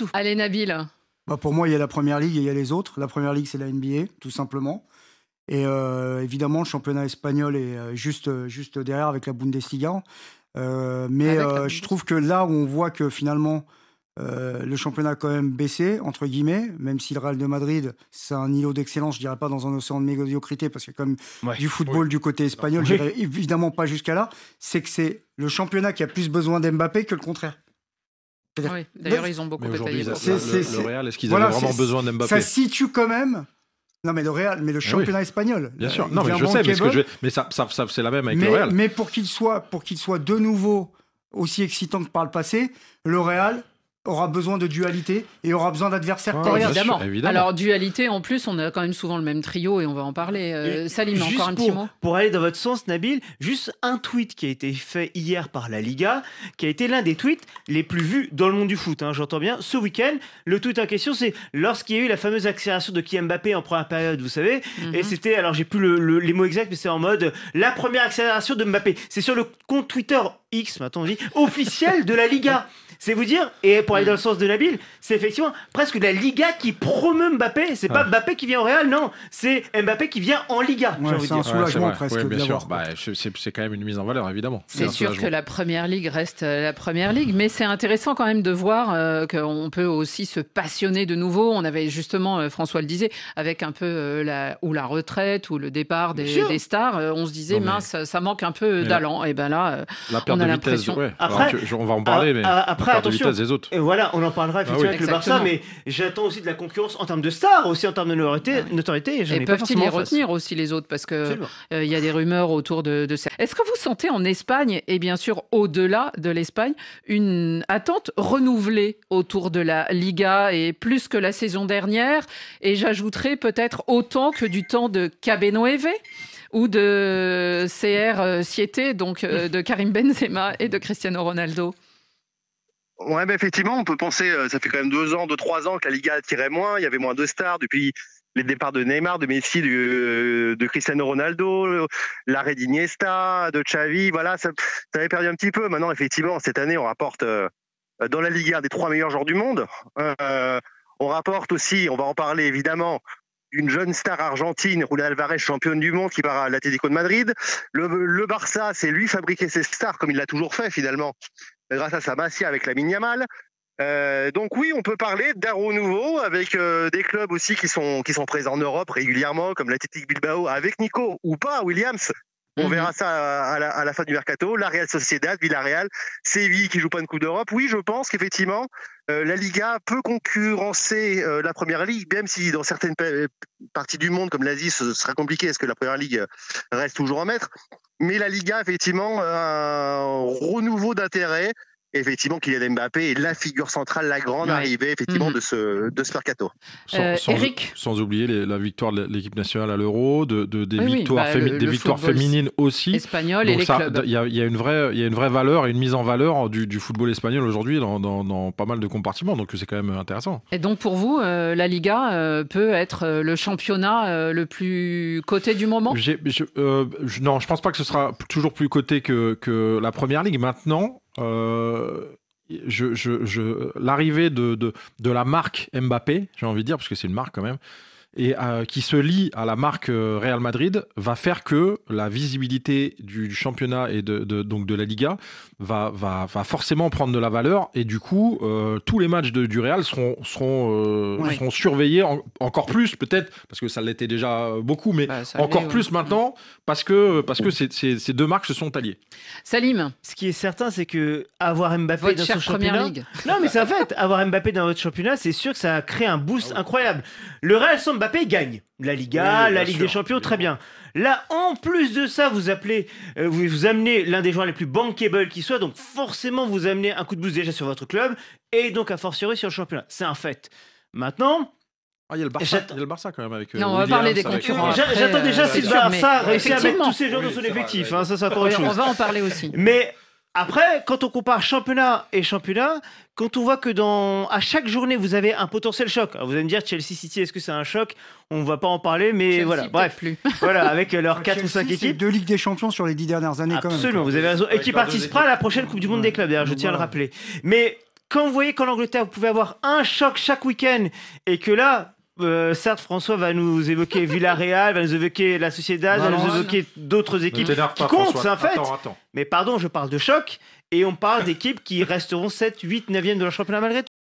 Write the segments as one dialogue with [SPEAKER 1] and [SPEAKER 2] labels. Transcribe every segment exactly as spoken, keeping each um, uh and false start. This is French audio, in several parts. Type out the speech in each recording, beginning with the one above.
[SPEAKER 1] tout.
[SPEAKER 2] Allez, Nabil.
[SPEAKER 3] Bah pour moi, il y a la Première Ligue et il y a les autres. La Première Ligue, c'est la N B A, tout simplement. Et euh, évidemment, le championnat espagnol est euh, juste, juste derrière avec la Bundesliga. Euh, mais euh, je trouve que là où on voit que finalement, euh, le championnat a quand même baissé, entre guillemets, même si le Real de Madrid, c'est un îlot d'excellence, je dirais pas dans un océan de médiocrité, parce qu'il y a quand même ouais. du football oui. du côté espagnol, oui. je dirais évidemment pas jusqu'à là, c'est que c'est le championnat qui a plus besoin d'Mbappé que le contraire.
[SPEAKER 2] Oui, d'ailleurs, là, ils ont beaucoup
[SPEAKER 4] détaillé.
[SPEAKER 2] Le,
[SPEAKER 4] c'est, c'est, le, le Real, est-ce qu'ils voilà, avaient vraiment besoin d'Mbappé ?
[SPEAKER 3] Ça situe quand même... Non, mais le Real, mais le championnat oui. espagnol.
[SPEAKER 4] Bien sûr. Non, mais je sais, mais, ce que je... mais ça, ça, ça, c'est la même avec
[SPEAKER 3] mais,
[SPEAKER 4] le Real.
[SPEAKER 3] Mais pour qu'il soit, pour qu'il soit de nouveau aussi excitant que par le passé, le Real aura besoin de dualité et aura besoin d'adversaires
[SPEAKER 2] ah, évidemment. évidemment. Alors, dualité, en plus, on a quand même souvent le même trio et on va en parler. Euh, Salim, encore un
[SPEAKER 5] pour,
[SPEAKER 2] petit mot
[SPEAKER 5] pour aller dans votre sens, Nabil, juste un tweet qui a été fait hier par la Liga, qui a été l'un des tweets les plus vus dans le monde du foot, hein, j'entends bien, ce week-end. Le tweet en question, c'est lorsqu'il y a eu la fameuse accélération de Kylian Mbappé en première période, vous savez, mm-hmm. et c'était, alors j'ai plus le, le, les mots exacts, mais c'est en mode la première accélération de Mbappé. C'est sur le compte Twitter X, maintenant on dit, officiel de la Liga. C'est vous dire, et pour aller dans le sens de Nabil, c'est effectivement presque la Liga qui promeut Mbappé. C'est pas ah. Mbappé qui vient au Real, non. C'est Mbappé qui vient en Liga.
[SPEAKER 3] Ouais, c'est un soulagement ouais, presque.
[SPEAKER 4] Ouais, bien sûr. Bah, c'est, c'est quand même une mise en valeur, évidemment.
[SPEAKER 2] C'est, c'est sûr que la Première Ligue reste la Première Ligue, mais c'est intéressant quand même de voir euh, qu'on peut aussi se passionner de nouveau. On avait justement, euh, François le disait, avec un peu euh, la, ou la retraite ou le départ des, des stars, euh, on se disait, non, mince, ça manque un peu d'allant. Et ben là, euh,
[SPEAKER 4] la perte
[SPEAKER 2] on a
[SPEAKER 4] de
[SPEAKER 2] l'impression.
[SPEAKER 4] Vitesse, ouais. Alors, tu, on va en parler, mais
[SPEAKER 5] après,
[SPEAKER 4] la
[SPEAKER 5] attention.
[SPEAKER 4] Des autres.
[SPEAKER 5] Et voilà, on en parlera effectivement ah oui. avec Exactement. le Barça, mais j'attends aussi de la concurrence en termes de stars, aussi en termes de notoriété. Ah. notoriété et
[SPEAKER 2] et peuvent-ils les retenir aussi les autres, parce que il euh, y a des rumeurs autour de, de ça. Est-ce que vous sentez en Espagne, et bien sûr au-delà de l'Espagne, une attente renouvelée autour de la Liga et plus que la saison dernière, et j'ajouterais peut-être autant que du temps de Cabenoeve ou de C R siete, donc euh, de Karim Benzema et de Cristiano Ronaldo?
[SPEAKER 6] Ouais, bah effectivement, on peut penser, euh, ça fait quand même deux ans, deux, trois ans que la Liga attirait moins, il y avait moins de stars depuis les départs de Neymar, de Messi, de, de Cristiano Ronaldo, l'arrêt d'Iniesta, de Xavi, voilà, ça, ça avait perdu un petit peu. Maintenant, effectivement, cette année, on rapporte euh, dans la Liga des trois meilleurs joueurs du monde. Euh, on rapporte aussi, on va en parler évidemment, une jeune star argentine, Julián Álvarez, championne du monde, qui part à l'Atlético de Madrid. Le, le Barça, c'est lui fabriquer ses stars, comme il l'a toujours fait finalement, grâce à sa Masia avec Lamine Yamal. Euh, donc oui, on peut parler d'un renouveau avec euh, des clubs aussi qui sont qui sont présents en Europe régulièrement, comme l'Athletic Bilbao avec Nico ou pas Williams. On mm-hmm. verra ça à la, à la fin du mercato. La Real Sociedad, Villarreal, Séville qui joue pas une Coupe d'Europe. Oui, je pense qu'effectivement euh, la Liga peut concurrencer euh, la Première Ligue, même si dans certaines pa- parties du monde, comme l'Asie, ce sera compliqué, parce que la Première Ligue reste toujours un maître. Mais la Liga, effectivement, un renouveau d'intérêt. Effectivement, Kylian Mbappé est la figure centrale, la grande ouais. arrivée effectivement mmh. de ce de ce mercato.
[SPEAKER 2] Euh,
[SPEAKER 4] sans,
[SPEAKER 2] Eric,
[SPEAKER 4] sans, sans oublier les, la victoire de l'équipe nationale à l'Euro, de, de des oui, victoires,
[SPEAKER 2] oui, bah,
[SPEAKER 4] fémi-
[SPEAKER 2] le,
[SPEAKER 4] des
[SPEAKER 2] le
[SPEAKER 4] victoires féminines aussi.
[SPEAKER 2] Espagnol
[SPEAKER 4] donc
[SPEAKER 2] et les
[SPEAKER 4] ça,
[SPEAKER 2] clubs.
[SPEAKER 4] Il y a, y a une vraie, il y a une vraie valeur et une mise en valeur du, du football espagnol aujourd'hui dans, dans, dans pas mal de compartiments. Donc c'est quand même intéressant.
[SPEAKER 2] Et donc pour vous, euh, la Liga euh, peut être le championnat euh, le plus coté du moment.
[SPEAKER 4] J'ai, je, euh, je, non, je pense pas que ce sera toujours plus coté que que la Première Ligue. Maintenant. Euh, Je, je, je, l'arrivée de, de, de la marque Mbappé, j'ai envie de dire, parce que c'est une marque quand même, et euh, qui se lie à la marque euh, Real Madrid, va faire que la visibilité du, du championnat et de, de, donc de la Liga va, va, va forcément prendre de la valeur, et du coup, euh, tous les matchs de, du Real seront, seront, euh, oui. seront surveillés en, encore plus, peut-être, parce que ça l'était déjà beaucoup, mais bah, encore allait, plus ouais. maintenant, parce que, parce que c'est, c'est, ces deux marques se sont alliées.
[SPEAKER 2] Salim,
[SPEAKER 5] ce qui est certain, c'est que avoir Mbappé
[SPEAKER 2] votre
[SPEAKER 5] dans son championnat,
[SPEAKER 2] Ligue.
[SPEAKER 5] non mais c'est en fait, avoir Mbappé dans votre championnat, c'est sûr que ça crée un boost ah oui. incroyable. Le Real sans Mbappé gagne la Liga, oui, la Ligue sûr. des Champions, très bien. Là, en plus de ça, vous appelez, euh, vous, vous amenez l'un des joueurs les plus bankable qui soit, donc forcément vous amenez un coup de boost déjà sur votre club et donc à fortiori sur le championnat. C'est un fait. Maintenant.
[SPEAKER 4] Ah, il y a le Barça, il y a le Barça quand même avec. Euh,
[SPEAKER 2] non, on va
[SPEAKER 4] Williams,
[SPEAKER 2] parler des concurrents.
[SPEAKER 5] Avec... Après, J'attends déjà euh, si le Barça réussit à mettre tous ces joueurs oui, dans son effectif. Hein, ça, c'est encore autre chose.
[SPEAKER 2] On va en parler aussi.
[SPEAKER 5] Mais après, quand on compare championnat et championnat, quand on voit que dans à chaque journée vous avez un potentiel choc. Alors vous allez me dire Chelsea City, est-ce que c'est un choc? On ne va pas en parler, mais
[SPEAKER 2] Chelsea,
[SPEAKER 5] voilà. Bref,
[SPEAKER 2] plus.
[SPEAKER 5] Voilà, avec leurs quatre ou cinq équipes.
[SPEAKER 3] Deux Ligues des Champions sur les dix dernières années, quand même.
[SPEAKER 5] Absolument, vous avez raison. Et qui participera à la prochaine Coupe du Monde des clubs. D'ailleurs, je tiens à le rappeler. Mais quand vous voyez qu'en Angleterre, vous pouvez avoir un choc chaque week-end et que là, euh, certes, François va nous évoquer Villarreal, va nous évoquer la Sociedad, va nous évoquer d'autres équipes qui comptent, c'est un fait.
[SPEAKER 4] Attends, attends.
[SPEAKER 5] Mais pardon, je parle de choc et on parle d'équipes qui resteront sept, huit, neuvième de leur championnat malgré tout.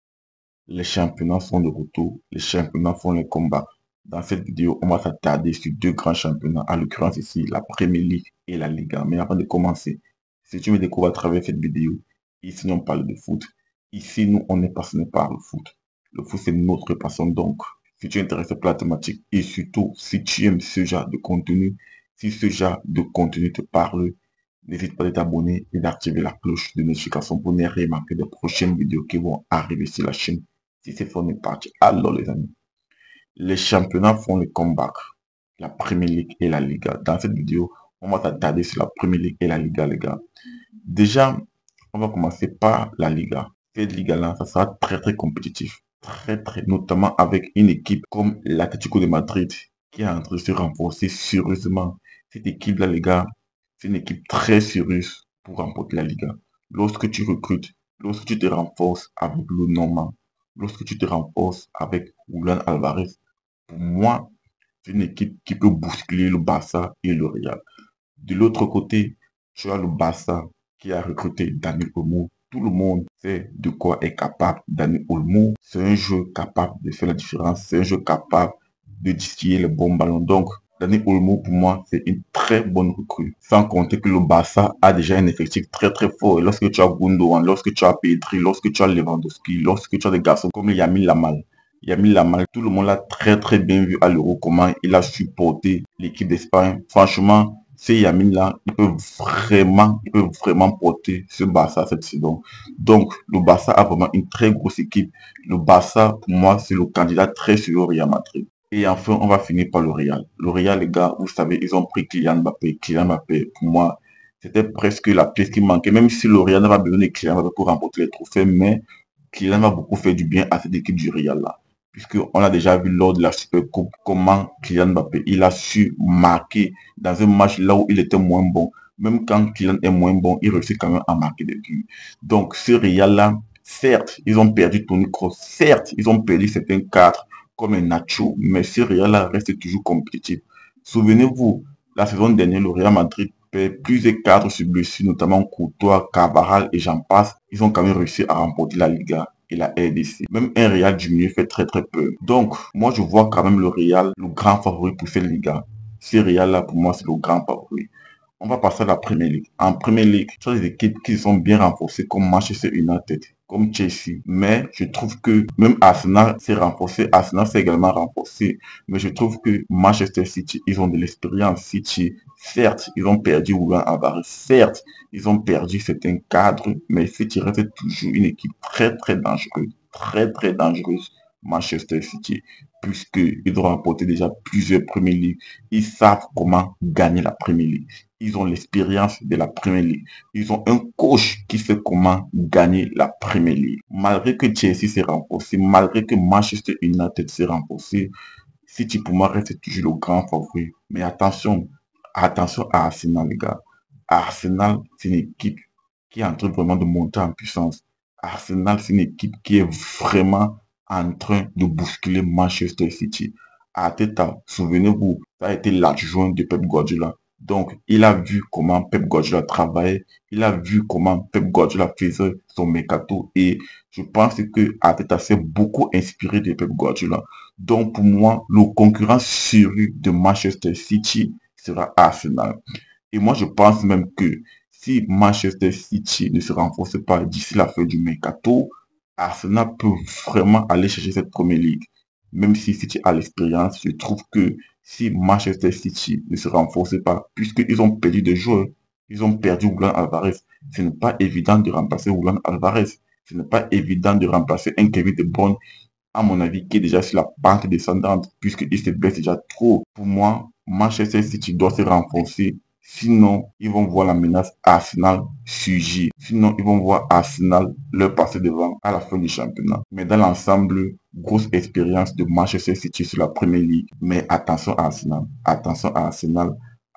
[SPEAKER 1] Les championnats sont de retour, les championnats font les combats. Dans cette vidéo, on va s'attarder sur deux grands championnats, en l'occurrence ici, la Premier League et la Liga. Mais avant de commencer, si tu me découvres à travers cette vidéo, ici nous on parle de foot. Ici, nous, on est passionné par le foot. Le foot, c'est notre passion. Donc, si tu es intéressé par la thématique et surtout, si tu aimes ce genre de contenu, si ce genre de contenu te parle, n'hésite pas à t'abonner et d'activer la cloche de notification pour ne rien manquer des prochaines vidéos qui vont arriver sur la chaîne. Si c'est fait, on est parti. Alors, les amis, les championnats font le comeback. La Premier League et la Liga. Dans cette vidéo, on va s'attarder sur la Premier League et la Liga, les gars. Déjà, on va commencer par la Liga. Cette Liga-là, ça sera très très compétitif. Très très, notamment avec une équipe comme l'Atlético de Madrid qui est en train de se renforcer sérieusement. Cette équipe-là, les gars, c'est une équipe très sérieuse pour remporter la Liga. Lorsque tu recrutes, lorsque tu te renforces avec le Normand, lorsque tu te renforces avec Julián Alvarez, pour moi, c'est une équipe qui peut bousculer le Barça et le Real. De l'autre côté, tu as le Barça qui a recruté Dani Olmo. Tout le monde sait de quoi est capable Dani Olmo. C'est un jeu capable de faire la différence. C'est un jeu capable de distiller les bons ballons. Donc, Dani Olmo, pour moi, c'est une très bonne recrue. Sans compter que le Barça a déjà un effectif très très fort. Et lorsque tu as Gundogan, lorsque tu as Pedri, lorsque tu as Lewandowski, lorsque tu as des garçons comme Lamine Yamal, Lamine Yamal, tout le monde l'a très très bien vu à l'Euro, comment il a supporté l'équipe d'Espagne. Franchement, ces Lamine-là, ils peuvent vraiment, ils peuvent vraiment porter ce Barça cette saison. Donc, le Barça a vraiment une très grosse équipe. Le Barça, pour moi, c'est le candidat très sûr au Real Madrid. Et enfin, on va finir par le Real. Le Real, les gars, vous savez, ils ont pris Kylian Mbappé. Kylian Mbappé, pour moi, c'était presque la pièce qui manquait. Même si le Real n'a pas besoin de Kylian Mbappé pour remporter les trophées, mais Kylian va beaucoup faire du bien à cette équipe du Real-là. Puisqu'on a déjà vu lors de la Supercoupe comment Kylian Mbappé, il a su marquer dans un match là où il était moins bon. Même quand Kylian est moins bon, il réussit quand même à marquer des buts. Donc ce Real-là, certes, ils ont perdu Toni Kroos, certes, ils ont perdu certains cadres comme un Nacho, mais ce Real-là reste toujours compétitif. Souvenez-vous, la saison dernière, le Real Madrid perd plusieurs cadres sur blessure, notamment Courtois, Carvajal et j'en passe. Ils ont quand même réussi à remporter la Liga et la R D C. Même un Real du milieu fait très très peu. Donc, moi je vois quand même le Real, le grand favori pour cette Liga. Ce Real là, pour moi, c'est le grand favori. On va passer à la Premier League. En Premier League, tu as des équipes qui sont bien renforcées comme Manchester United, comme Chelsea. Mais je trouve que même Arsenal s'est renforcé. Arsenal s'est également renforcé. Mais je trouve que Manchester City, ils ont de l'expérience. City, certes, ils ont perdu Julián Alvarez. Certes, ils ont perdu certains cadres. Mais City reste toujours une équipe très très dangereuse. Très très dangereuse. Manchester City, puisqu'ils ont remporté déjà plusieurs Premier League. Ils savent comment gagner la Premier League. Ils ont l'expérience de la Premier League. Ils ont un coach qui sait comment gagner la Premier League. Malgré que Chelsea s'est renforcé, malgré que Manchester United s'est renforcé, City pour moi reste toujours le grand favori. Mais attention, attention à Arsenal, les gars. Arsenal, c'est une équipe qui est en train vraiment de monter en puissance. Arsenal, c'est une équipe qui est vraiment en train de bousculer Manchester City. Arteta, souvenez-vous, ça a été l'adjoint de Pep Guardiola. Donc, il a vu comment Pep Guardiola travaillait, il a vu comment Pep Guardiola faisait son mercato et je pense que Arteta s'est beaucoup inspiré de Pep Guardiola. Donc, pour moi, le concurrent sérieux de Manchester City sera Arsenal. Et moi, je pense même que si Manchester City ne se renforce pas d'ici la fin du mercato, Arsenal peut vraiment aller chercher cette première ligue. Même si City a l'expérience, je trouve que si Manchester City ne se renforce pas, puisqu'ils ont perdu des joueurs, ils ont perdu Julián Alvarez, ce n'est pas évident de remplacer Julián Alvarez. Ce n'est pas évident de remplacer un Kevin De Bruyne, à mon avis, qui est déjà sur la pente descendante, puisqu'il se blesse déjà trop. Pour moi, Manchester City doit se renforcer. Sinon, ils vont voir la menace Arsenal surgir. Sinon, ils vont voir Arsenal leur passer devant à la fin du championnat. Mais dans l'ensemble, grosse expérience de Manchester City sur la Premier League. Mais attention à Arsenal. Attention à Arsenal.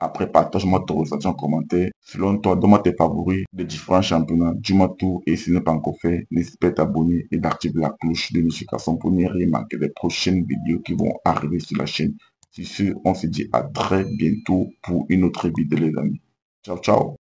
[SPEAKER 1] Après, partage-moi ton ressenti en commentaire. Selon toi, donne-moi tes favoris des différents championnats. Dis-moi tout et si ce n'est pas encore fait, n'hésite pas à t'abonner et d'activer la cloche de notification pour ne rien manquer des prochaines vidéos qui vont arriver sur la chaîne. Sur ce, on se dit à très bientôt pour une autre vidéo les amis. Ciao, ciao.